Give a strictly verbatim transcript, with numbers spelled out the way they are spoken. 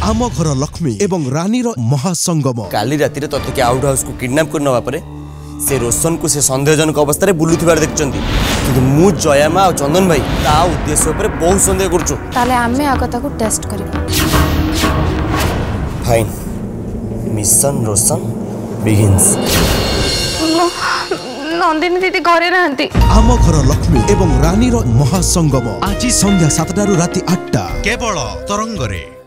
आम घर लक्ष्मी एवं रानी रो महासंगम। काली राति रे तते के आउट हाउस को किडनैप कर नवा परे से रोशन को से संदेहजनक अवस्था रे बुलुथिबार देखचंती किंतु मु जयामा और चंदन भाई ता उद्देश्य ऊपर बहुत संदेह करछु। ताले आमे आगता को टेस्ट करबा। Fine mission Roshan begins. Nandini दीदी घरे रहंती। आम घर लक्ष्मी एवं रानी रो महासंगम आज संध्या सातटा रु राति आठटा केवल तरंग रे।